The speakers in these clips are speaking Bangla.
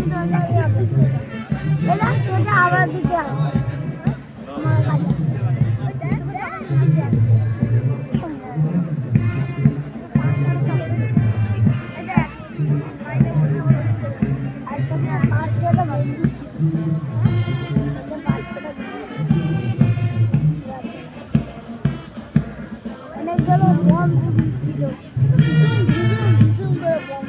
আবার দিতে অনেকগুলো বম ছিল করে বম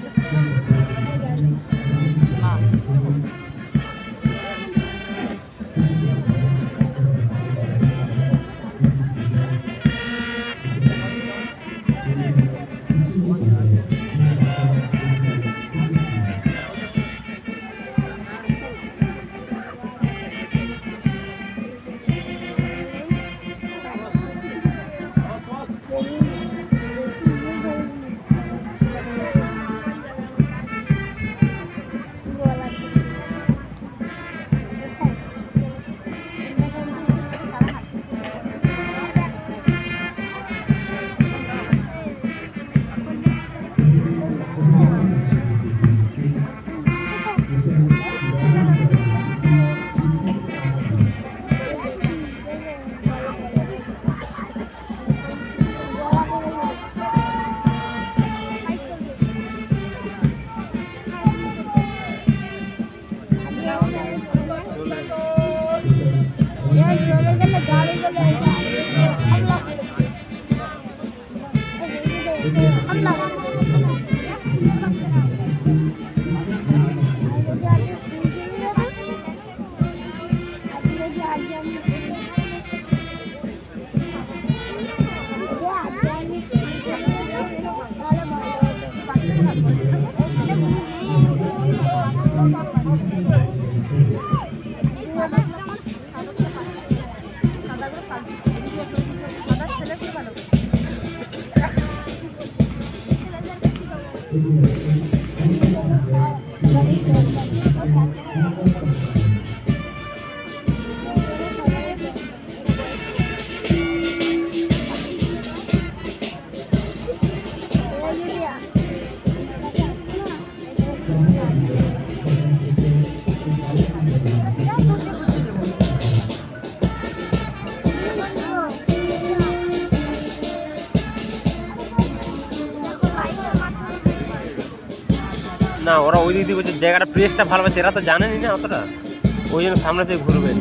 না ওরা ওই দিক থেকে জায়গাটা প্লেসটা ভালো পাচ্ছে, এরা তো জানেনি না অতটা, ওই জন্য সামনে থেকে ঘুরবে।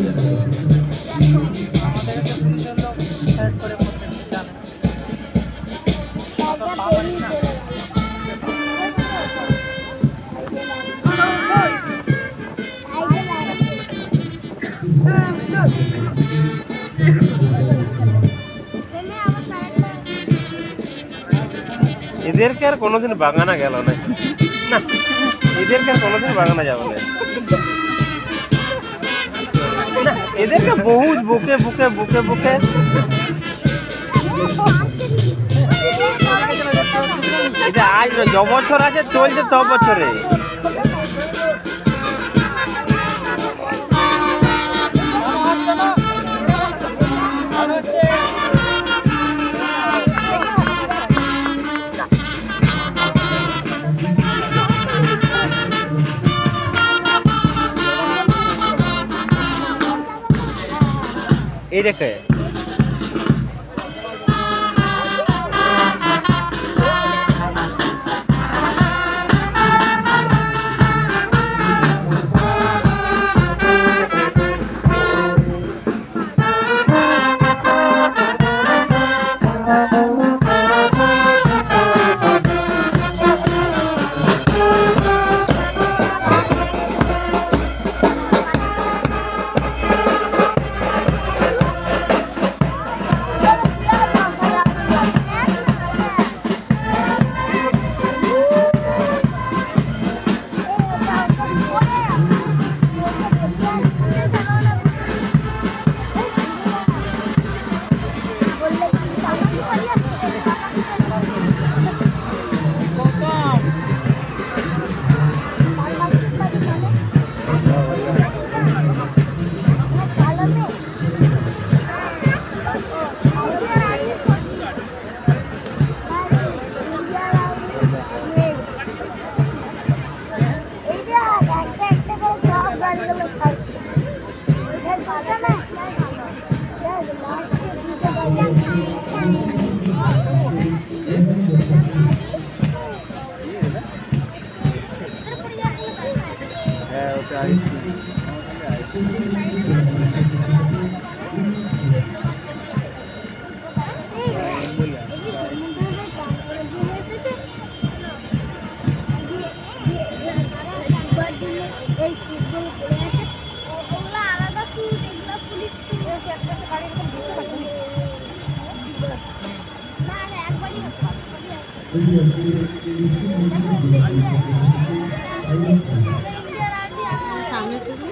এদেরকে আর কোনোদিন বাগানা গেল না, এদেরকে আর কোনোদিন বাগানা যাবে না, এদেরকে বহুত বুকে বুকে বুকে বুকে এটা আজ য বছর আছে চলছে ত বছরে। এই দেখে এই সুটগুলো পরে আছে ওগুলো আলাদা সুট এগুলো পুলিশ সুট একটা গাড়ির মধ্যে না না একবারই সামনে